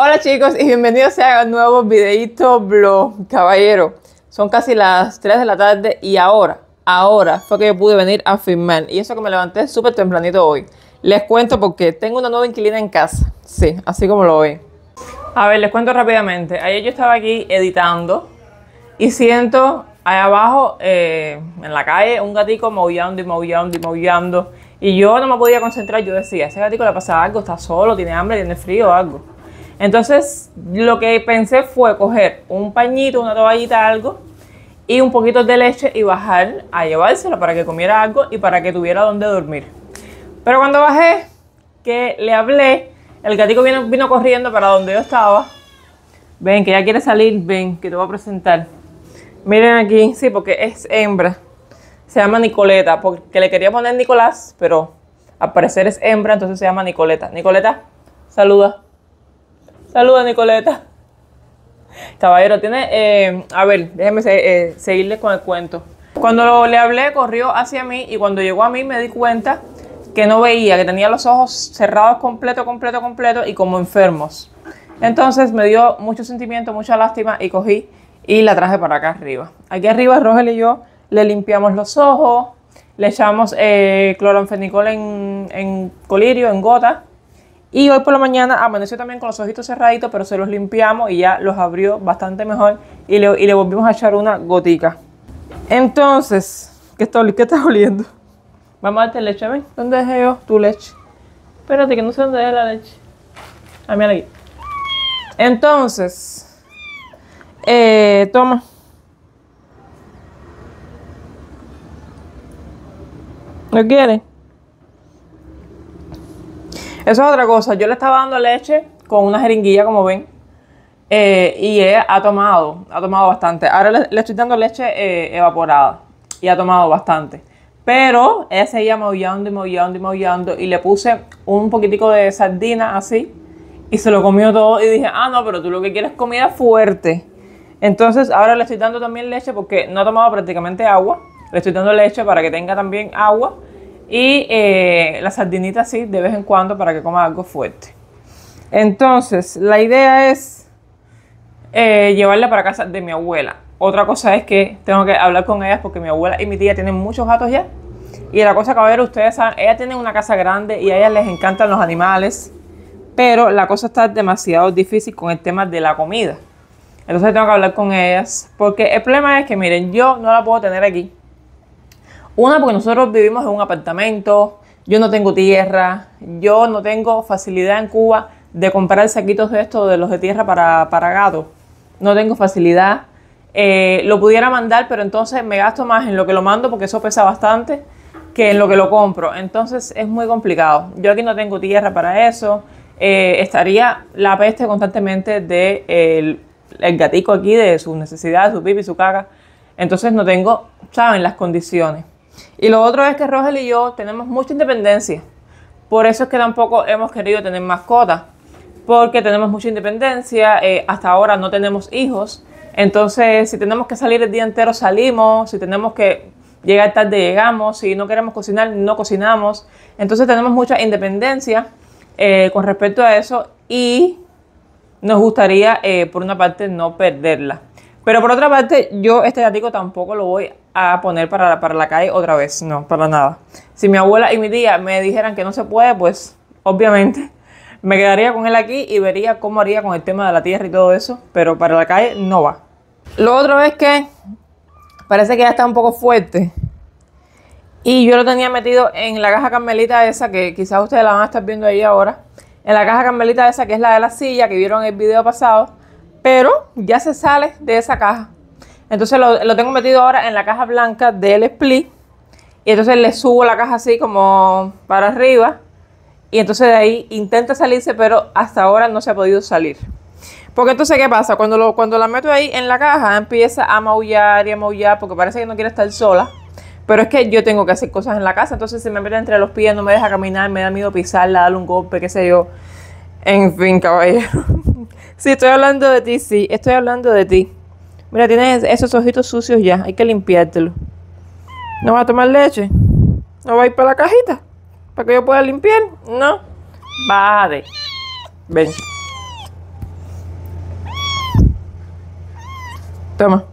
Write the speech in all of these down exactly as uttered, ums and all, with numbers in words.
Hola chicos y bienvenidos a un nuevo videito blog. Caballero, son casi las tres de la tarde y ahora, ahora fue que yo pude venir a filmar. Y eso que me levanté súper tempranito hoy. Les cuento porque tengo una nueva inquilina en casa. Sí, así como lo ven. A ver, les cuento rápidamente. Ayer yo estaba aquí editando y siento allá abajo, eh, en la calle, un gatico maullando y maullando y maullando. Y yo no me podía concentrar. Yo decía, ese gatico le pasa algo, está solo, tiene hambre, tiene frío o algo. Entonces, lo que pensé fue coger un pañito, una toallita, algo, y un poquito de leche y bajar a llevárselo para que comiera algo y para que tuviera donde dormir. Pero cuando bajé, que le hablé, el gatico vino, vino corriendo para donde yo estaba. Ven, que ya quiere salir, ven, que te voy a presentar. Miren aquí, sí, porque es hembra. Se llama Nicoleta, porque le quería poner Nicolás, pero al parecer es hembra, entonces se llama Nicoleta. Nicoleta, saluda. Saluda, Nicoleta. Caballero, tiene... Eh, a ver, déjenme se, eh, seguirles con el cuento. Cuando lo, le hablé, corrió hacia mí y cuando llegó a mí me di cuenta que no veía, que tenía los ojos cerrados completo, completo, completo y como enfermos. Entonces me dio mucho sentimiento, mucha lástima y cogí y la traje para acá arriba. Aquí arriba, Rogel y yo le limpiamos los ojos, le echamos eh, cloranfenicol en, en colirio, en gota. Y hoy por la mañana amaneció también con los ojitos cerraditos, pero se los limpiamos y ya los abrió bastante mejor. Y le, y le volvimos a echar una gotica. Entonces, ¿qué está, qué está oliendo? Vamos a darte leche, ¿ven? ¿Dónde dejé yo tu leche? Espérate, que no sé dónde dejé la leche. Ah, mira aquí. Entonces, eh, toma. ¿No quieres? Eso es otra cosa. Yo le estaba dando leche con una jeringuilla, como ven. Eh, y ella ha tomado, ha tomado bastante. Ahora le, le estoy dando leche eh, evaporada. Y ha tomado bastante. Pero ella seguía maullando y maullando y maullando. Y le puse un poquitico de sardina así. Y se lo comió todo. Y dije, ah, no, pero tú lo que quieres es comida fuerte. Entonces ahora le estoy dando también leche porque no ha tomado prácticamente agua. Le estoy dando leche para que tenga también agua. Y eh, la sardinita así de vez en cuando para que coma algo fuerte. Entonces, la idea es eh, llevarla para casa de mi abuela. Otra cosa es que tengo que hablar con ellas porque mi abuela y mi tía tienen muchos gatos ya. Y la cosa, caballero, ustedes saben, ellas tienen una casa grande y a ellas les encantan los animales. Pero la cosa está demasiado difícil con el tema de la comida. Entonces tengo que hablar con ellas. Porque el problema es que, miren, yo no la puedo tener aquí. Una, porque nosotros vivimos en un apartamento, yo no tengo tierra, yo no tengo facilidad en Cuba de comprar saquitos de estos, de los de tierra para, para gatos. No tengo facilidad. Eh, lo pudiera mandar, pero entonces me gasto más en lo que lo mando, porque eso pesa bastante, que en lo que lo compro. Entonces es muy complicado. Yo aquí no tengo tierra para eso. Eh, estaría la peste constantemente de el, el gatico aquí, de sus necesidades, su pipi, su caca. Entonces no tengo, saben, las condiciones. Y lo otro es que Rogel y yo tenemos mucha independencia. Por eso es que tampoco hemos querido tener mascotas. Porque tenemos mucha independencia. Eh, hasta ahora no tenemos hijos. Entonces, si tenemos que salir el día entero, salimos. Si tenemos que llegar tarde, llegamos. Si no queremos cocinar, no cocinamos. Entonces, tenemos mucha independencia eh, con respecto a eso. Y nos gustaría, eh, por una parte, no perderla. Pero por otra parte, yo este gatico tampoco lo voy a poner para, para la calle otra vez. No, para nada. Si mi abuela y mi tía me dijeran que no se puede, pues obviamente me quedaría con él aquí y vería cómo haría con el tema de la tierra y todo eso. Pero para la calle no va. Lo otro es que parece que ya está un poco fuerte. Y yo lo tenía metido en la caja carmelita esa, que quizás ustedes la van a estar viendo ahí ahora. En la caja carmelita esa, que es la de la silla, que vieron en el video pasado. Pero ya se sale de esa caja. Entonces lo, lo tengo metido ahora en la caja blanca del split. Y entonces le subo la caja así como para arriba. Y entonces de ahí intenta salirse, pero hasta ahora no se ha podido salir. Porque entonces, ¿qué pasa? Cuando, lo, cuando la meto ahí en la caja, empieza a maullar y a maullar porque parece que no quiere estar sola. Pero es que yo tengo que hacer cosas en la casa. Entonces se me mete entre los pies, no me deja caminar, me da miedo pisarla, darle un golpe, qué sé yo. En fin, caballero. Sí, estoy hablando de ti, sí, estoy hablando de ti. Mira, tienes esos ojitos sucios ya, hay que limpiártelo. ¿No vas a tomar leche? ¿No vas a ir para la cajita? ¿Para que yo pueda limpiar? No. Bájate. Ven. Toma.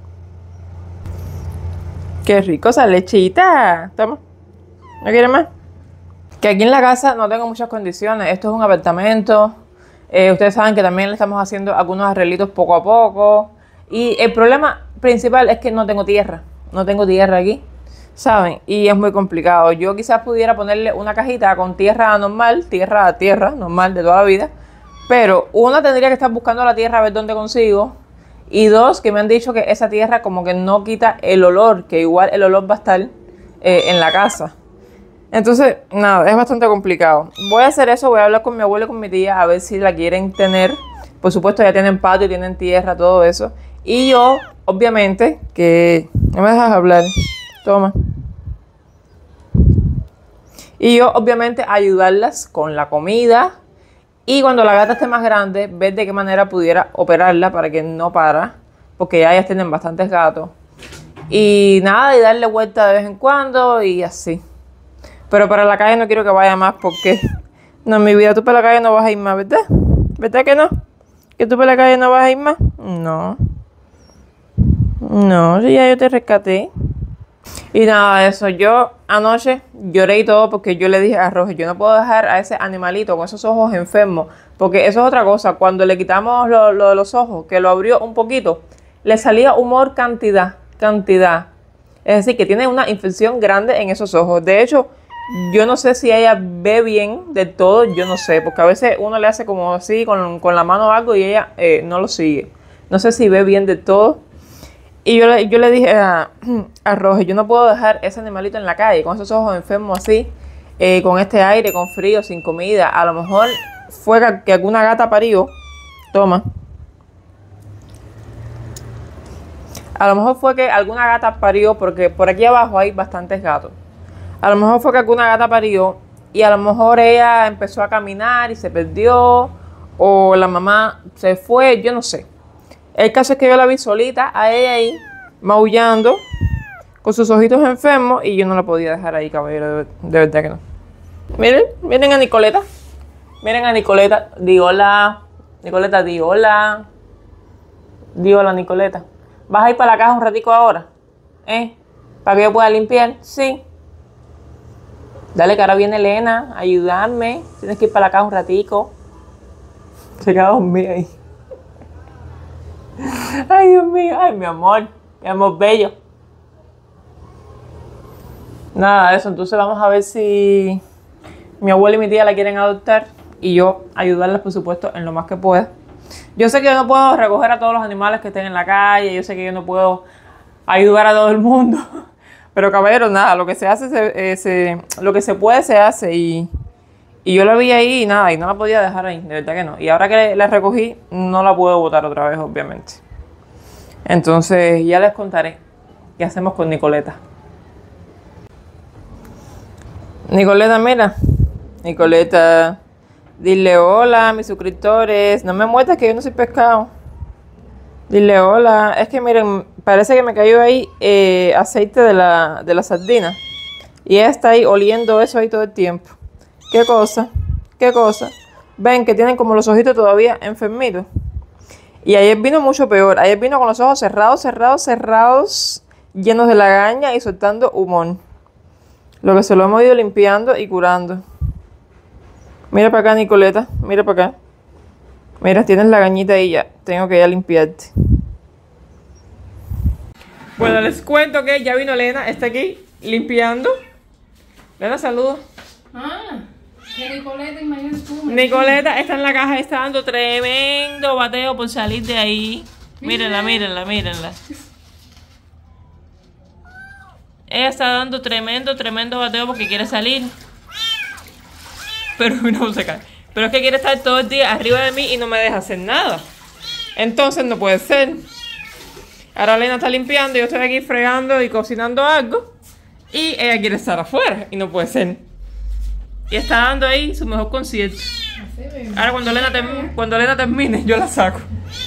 Qué rico esa lechita. Toma. ¿No quieres más? Que aquí en la casa no tengo muchas condiciones. Esto es un apartamento. Eh, ustedes saben que también le estamos haciendo algunos arreglitos poco a poco. Y el problema principal es que no tengo tierra. No tengo tierra aquí, ¿saben? Y es muy complicado. Yo quizás pudiera ponerle una cajita con tierra normal, tierra a tierra, normal de toda la vida. Pero una, tendría que estar buscando la tierra a ver dónde consigo. Y dos, que me han dicho que esa tierra como que no quita el olor, que igual el olor va a estar eh, en la casa. Entonces, nada, es bastante complicado. Voy a hacer eso, voy a hablar con mi abuelo y con mi tía a ver si la quieren tener. Por supuesto, ya tienen patio, tienen tierra, todo eso. Y yo, obviamente, que... No me dejas hablar. Toma. Y yo, obviamente, ayudarlas con la comida. Y cuando la gata esté más grande, ver de qué manera pudiera operarla para que no para. Porque ya ellas tienen bastantes gatos. Y nada, y darle vuelta de vez en cuando y así. Pero para la calle no quiero que vaya más porque... No, mi vida, tú para la calle no vas a ir más, ¿verdad? ¿Verdad que no? ¿Que tú para la calle no vas a ir más? No. No, si ya yo te rescaté. Y nada de eso, yo anoche lloré y todo porque yo le dije a Roger, yo no puedo dejar a ese animalito con esos ojos enfermos, porque eso es otra cosa, cuando le quitamos lo, lo de los ojos, que lo abrió un poquito, le salía humor cantidad, cantidad. Es decir, que tiene una infección grande en esos ojos. De hecho, yo no sé si ella ve bien del todo, yo no sé, porque a veces uno le hace como así con, con la mano o algo y ella eh, no lo sigue. No sé si ve bien del todo. Y yo le, yo le dije a, a Roger, yo no puedo dejar ese animalito en la calle con esos ojos enfermos así, eh, con este aire, con frío, sin comida. A lo mejor fue que, que alguna gata parió. Toma. A lo mejor fue que alguna gata parió, porque por aquí abajo hay bastantes gatos. A lo mejor fue que alguna gata parió y a lo mejor ella empezó a caminar y se perdió, o la mamá se fue, yo no sé. El caso es que yo la vi solita a ella ahí, maullando, con sus ojitos enfermos, y yo no la podía dejar ahí, caballero, de, de verdad que no. Miren, miren a Nicoleta. Miren a Nicoleta. Di hola. Nicoleta, di hola. Di hola, Nicoleta. ¿Vas a ir para la casa un ratico ahora? ¿Eh? ¿Para que yo pueda limpiar? Sí. Dale, que ahora viene Elena a ayudarme. Tienes que ir para la casa un ratico. Se queda dormida ahí. Ay, Dios mío. Ay, mi amor. Mi amor bello. Nada de eso. Entonces vamos a ver si mi abuela y mi tía la quieren adoptar. Y yo ayudarlas, por supuesto, en lo más que pueda. Yo sé que yo no puedo recoger a todos los animales que estén en la calle. Yo sé que yo no puedo ayudar a todo el mundo. Pero, caballeros, nada. Lo que se hace, se, eh, se, lo que se puede, se hace. Y... Y yo la vi ahí y nada, y no la podía dejar ahí, de verdad que no. Y ahora que la recogí, no la puedo botar otra vez, obviamente. Entonces, ya les contaré qué hacemos con Nicoleta. Nicoleta, mira. Nicoleta, dile hola a mis suscriptores. No me muestres que yo no soy pescado. Dile hola. Es que miren, parece que me cayó ahí eh, aceite de la, de la sardina. Y ella está ahí oliendo eso ahí todo el tiempo. ¿Qué cosa? ¿Qué cosa? Ven que tienen como los ojitos todavía enfermitos. Y ayer vino mucho peor. Ayer vino con los ojos cerrados, cerrados, cerrados, llenos de lagaña y soltando humor. Lo que se lo hemos ido limpiando y curando. Mira para acá, Nicoleta. Mira para acá. Mira, tienes lagañita ahí ya. Tengo que ya limpiarte. Bueno, les cuento que ya vino Elena. Está aquí limpiando. Elena, saludos. Ah, que Nicoleta, imagínate tú. Nicoleta está en la caja, está dando tremendo bateo por salir de ahí. Mírenla, mírenla, mírenla. Ella está dando tremendo, tremendo bateo porque quiere salir. Pero no se cae. Pero es que quiere estar todo el día arriba de mí y no me deja hacer nada. Entonces no puede ser. Ahora Elena está limpiando, yo estoy aquí fregando y cocinando algo. Y ella quiere estar afuera y no puede ser. Y está dando ahí su mejor concierto. Ahora cuando Elena, term cuando Elena termine, yo la saco.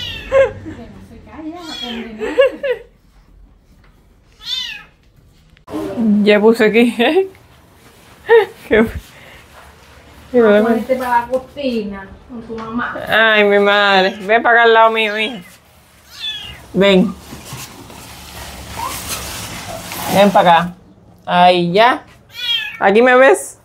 Ya puse aquí. ¿Qué? Ponerte para la cocina con tu mamá. Ay, mi madre. Ven para acá al lado mío, hija. Ven. Ven para acá. Ahí ya. Aquí me ves.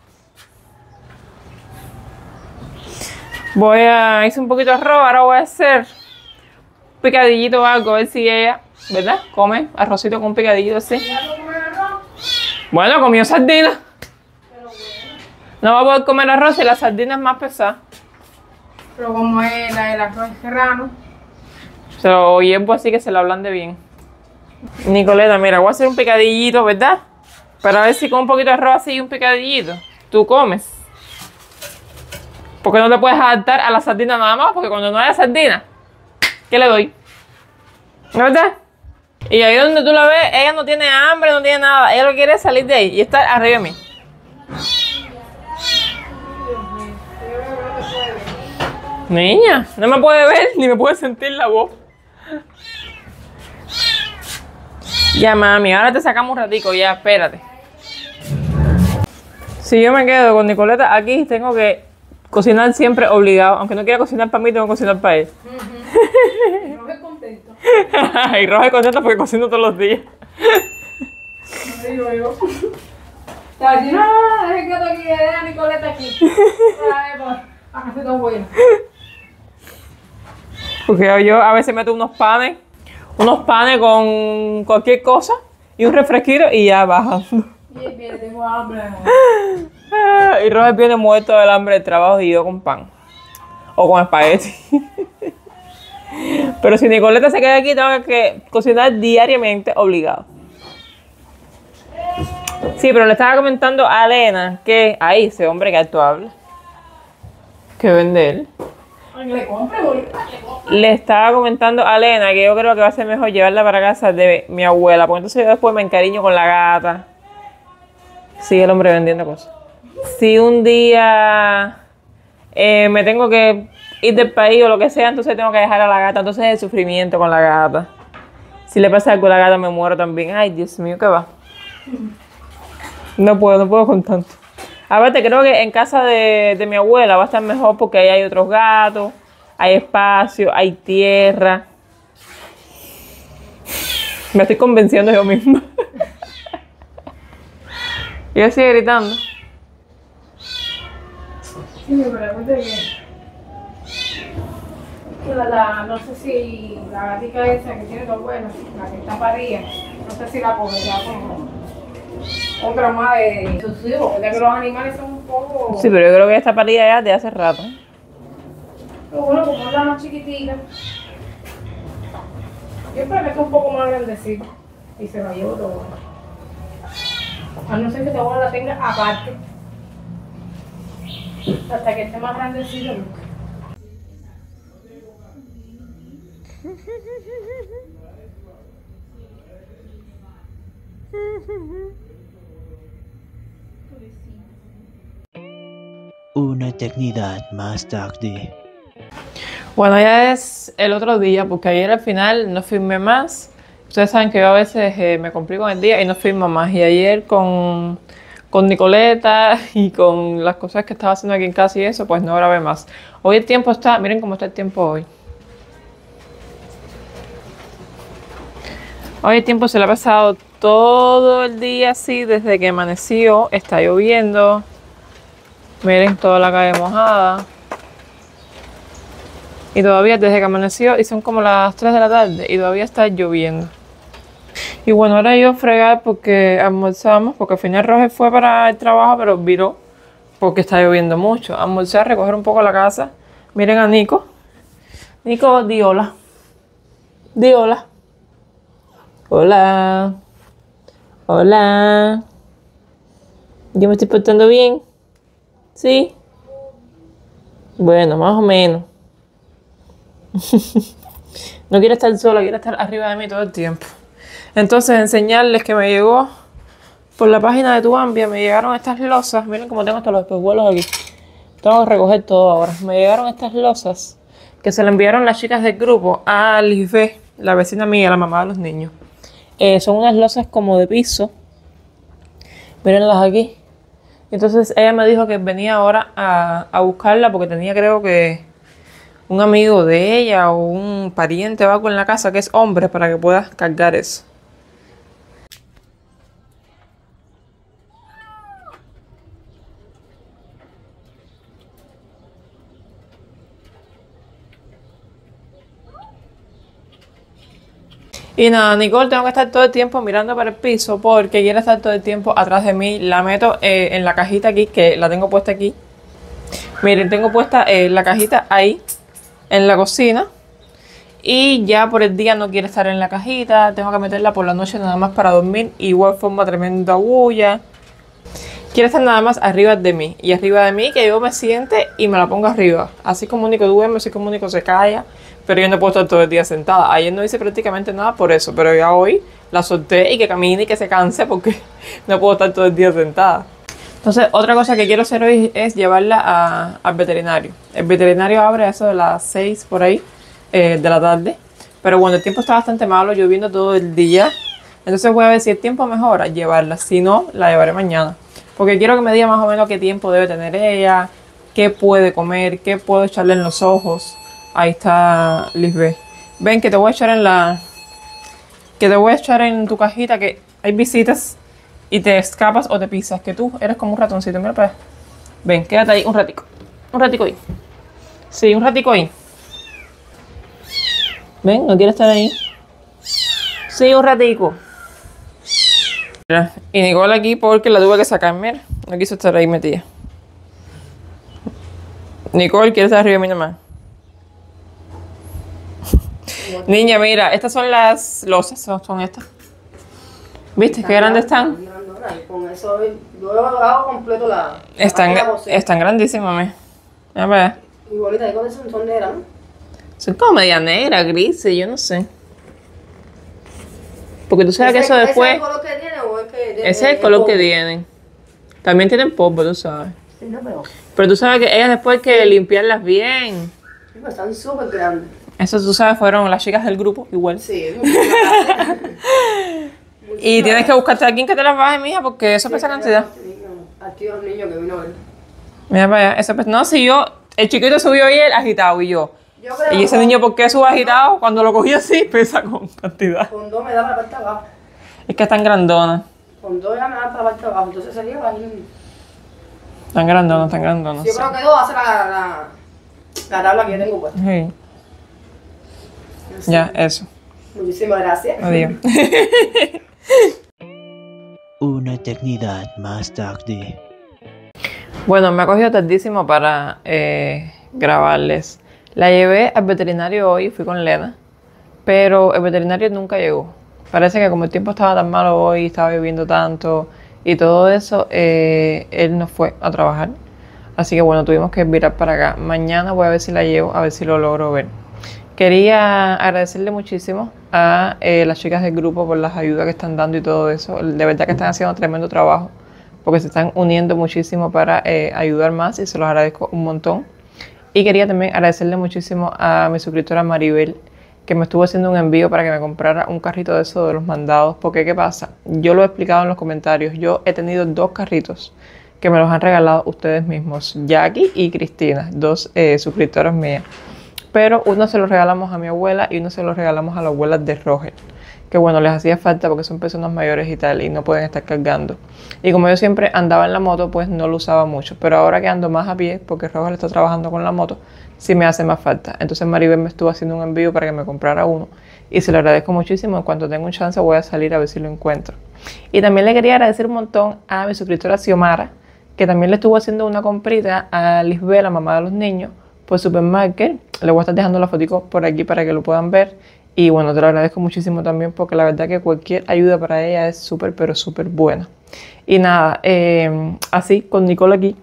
Voy a hice un poquito de arroz, ahora voy a hacer un picadillito o algo, a ver si ella, ¿verdad? Come arrocito con un picadillo así. ¿Ya no comer arroz? Bueno, comió sardina. No va a poder comer arroz y la sardina es más pesada. Pero como es la del arroz serrano. Se lo hiervo así que se lo ablande bien. Nicoleta, mira, voy a hacer un picadillito, ¿verdad? Para ver si con un poquito de arroz así y un picadillito tú comes. Porque no te puedes adaptar a la sardina nada más, porque cuando no haya sardina, ¿qué le doy? ¿No es verdad? Y ahí donde tú la ves, ella no tiene hambre, no tiene nada. Ella lo que quiere es salir de ahí y estar arriba de mí. Niña, no me puede ver ni me puede sentir la voz. Ya, mami, ahora te sacamos un ratico, ya, espérate. Si yo me quedo con Nicoleta aquí, tengo que cocinar siempre obligado. Aunque no quiera cocinar para mí, tengo que cocinar para él. Uh-huh. Roge contento. Y Roge contento porque cocino todos los días. No digo yo. Está así, no, deje quieto aquí, deja a Nicoleta aquí. Para que se todo bueno. Porque yo a veces meto unos panes, unos panes con cualquier cosa y un refresquito y ya bajando. Y él viene, tengo hambre. Y Roger viene muerto del hambre del trabajo y yo con pan. O con espagueti. Pero si Nicoleta se queda aquí, tengo que cocinar diariamente, obligado. Sí, pero le estaba comentando a Elena que ahí ese hombre que alto habla. Que vende él. Le compre, boludo. Le estaba comentando a Elena que yo creo que va a ser mejor llevarla para casa de mi abuela, porque entonces yo después me encariño con la gata. Sigue el hombre vendiendo cosas. Si un día eh, me tengo que ir del país o lo que sea, entonces tengo que dejar a la gata. Entonces es el sufrimiento con la gata. Si le pasa algo a la gata, me muero también. Ay, Dios mío, ¿qué va? No puedo, no puedo con tanto. Aparte, creo que en casa de, de mi abuela va a estar mejor porque ahí hay otros gatos, hay espacio, hay tierra. Me estoy convenciendo yo misma. Y yo sigo gritando. Sí, me pregunté que, que la, la, no sé si la gatica esa que tiene dos buenos, la que está parida, no sé si la cogerá como otra más de sus hijos, porque que los animales son un poco... Sí, pero yo creo que esta parida ya de hace rato. Pero bueno, como es la más chiquitita, yo espero que esté un poco más grandecita y se la llevo todo. A no ser que tu abuela la tenga aparte. Hasta que esté más grandecito nunca. Una eternidad más tarde. Bueno, ya es el otro día, porque ayer al final no filmé más. Ustedes saben que yo a veces eh, me complico en el día y no filmo más. Y ayer con, con Nicoleta y con las cosas que estaba haciendo aquí en casa y eso, pues no grabé más. Hoy el tiempo está, miren cómo está el tiempo hoy. Hoy el tiempo se le ha pasado todo el día así, desde que amaneció, está lloviendo. Miren toda la calle mojada. Y todavía desde que amaneció, y son como las tres de la tarde, y todavía está lloviendo. Y bueno, ahora yo fregar porque almorzamos, porque al final Roger fue para el trabajo, pero viró porque está lloviendo mucho. Almorzar, recoger un poco la casa. Miren a Nico. Nico, di hola. Di hola. Hola. Hola. Yo me estoy portando bien. ¿Sí? Bueno, más o menos. No quiero estar sola, quiero estar arriba de mí todo el tiempo. Entonces, enseñarles que me llegó por la página de Tuambia, me llegaron estas losas. Miren cómo tengo hasta los espejuelos aquí. Tengo que recoger todo ahora. Me llegaron estas losas que se le enviaron las chicas del grupo a Lisbeth, la vecina mía, la mamá de los niños. Eh, son unas losas como de piso. Mírenlas aquí. Entonces ella me dijo que venía ahora a, a buscarla porque tenía, creo que, un amigo de ella o un pariente o algo en la casa que es hombre para que pueda cargar eso. Y nada, Nicole, tengo que estar todo el tiempo mirando para el piso porque quiere estar todo el tiempo atrás de mí. La meto eh, en la cajita aquí, que la tengo puesta aquí. Miren, tengo puesta eh, la cajita ahí, en la cocina. Y ya por el día no quiere estar en la cajita. Tengo que meterla por la noche nada más para dormir. Igual forma tremenda bulla. Quiere estar nada más arriba de mí. Y arriba de mí que yo me siente y me la pongo arriba. Así como único duerme, así como único se calla. Pero yo no puedo estar todo el día sentada. Ayer no hice prácticamente nada por eso. Pero ya hoy la solté y que camine y que se canse porque no puedo estar todo el día sentada. Entonces, otra cosa que quiero hacer hoy es llevarla a, al veterinario. El veterinario abre a eso de las seis por ahí eh, de la tarde. Pero bueno, el tiempo está bastante malo, lloviendo todo el día. Entonces voy a ver si el tiempo mejora, llevarla. Si no, la llevaré mañana. Porque quiero que me diga más o menos qué tiempo debe tener ella, qué puede comer, qué puedo echarle en los ojos. Ahí está Lisbeth. Ven que te voy a echar en la... Que te voy a echar en tu cajita que hay visitas y te escapas o te pisas. Que tú eres como un ratoncito. Mira para allá. Ven, quédate ahí un ratico. Un ratico ahí. Sí, un ratico ahí. Ven, ¿no quieres estar ahí? Sí, un ratico. Mira, y Nicole aquí porque la tuve que sacar. Mira, no quiso estar ahí metida. Nicole, ¿quieres estar arriba de mí nomás? Niña, mira, estas son las losas, son, son estas. ¿Viste qué grandes están? Con eso yo hago completo la... Están, están grandísimas, mami. A ver. Igualita, con eso son negras, ¿no? Son como media negra, grises, yo no sé. Porque tú sabes que eso después... ¿Ese es el color que tiene o es que...? Ese es el color que tienen. También tienen polvo, tú sabes. Sí, no, pero... Pero tú sabes que ellas después hay que limpiarlas bien. Sí, pero están súper grandes. Eso tú sabes, fueron las chicas del grupo, igual. Sí. Y tienes que buscarte a alguien que te las baje, mija, porque eso pesa cantidad. Al tío niño que vino a ver. Mira para allá, eso pesa... No, si yo... El chiquito subió y él agitado y yo. Yo creo Y ese niño, ¿por qué sube agitado? Cuando lo cogí así, pesa con cantidad. Con dos me da para la parte de abajo. Es que están grandonas. Con dos ya me da para la parte de abajo. Entonces sería para ir... Están grandonas, están grandonas. Yo creo que dos hace la, la, la tabla que yo tengo puesta. Sí. Ya, eso. Muchísimas gracias. Adiós. Una eternidad más tarde. Bueno, me ha cogido tardísimo para eh, grabarles. La llevé al veterinario hoy, fui con Lena, pero el veterinario nunca llegó. Parece que como el tiempo estaba tan malo hoy, estaba lloviendo tanto y todo eso, eh, él no fue a trabajar. Así que bueno, tuvimos que virar para acá. Mañana voy a ver si la llevo, a ver si lo logro ver. Quería agradecerle muchísimo a eh, las chicas del grupo por las ayudas que están dando y todo eso. De verdad que están haciendo tremendo trabajo porque se están uniendo muchísimo para eh, ayudar más y se los agradezco un montón. Y quería también agradecerle muchísimo a mi suscriptora Maribel, que me estuvo haciendo un envío para que me comprara un carrito de esos de los mandados. Porque, ¿qué pasa? Yo lo he explicado en los comentarios. Yo he tenido dos carritos que me los han regalado ustedes mismos, Jackie y Cristina, dos eh, suscriptoras mías. Pero uno se lo regalamos a mi abuela y uno se lo regalamos a la abuela de Roger. Que bueno, les hacía falta porque son personas mayores y tal y no pueden estar cargando. Y como yo siempre andaba en la moto, pues no lo usaba mucho. Pero ahora que ando más a pie, porque Roger está trabajando con la moto, sí me hace más falta. Entonces Maribel me estuvo haciendo un envío para que me comprara uno. Y se lo agradezco muchísimo. En cuanto tenga un chance voy a salir a ver si lo encuentro. Y también le quería agradecer un montón a mi suscriptora Xiomara, que también le estuvo haciendo una comprita a Lisbeth, la mamá de los niños, por Supermarket. Le voy a estar dejando la fotico por aquí para que lo puedan ver. Y bueno, te lo agradezco muchísimo también porque la verdad que cualquier ayuda para ella es súper, pero súper buena. Y nada, eh, así con Nicole aquí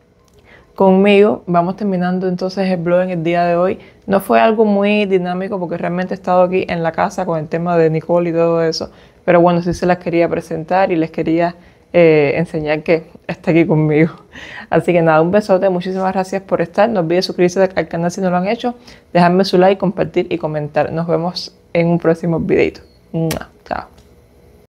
conmigo, vamos terminando entonces el blog en el día de hoy. No fue algo muy dinámico porque realmente he estado aquí en la casa con el tema de Nicole y todo eso. Pero bueno, sí se las quería presentar y les quería eh, enseñar que está aquí conmigo. Así que nada, un besote, muchísimas gracias por estar. No olviden suscribirse al canal si no lo han hecho, dejarme su like, compartir y comentar. Nos vemos en un próximo videito. Chao.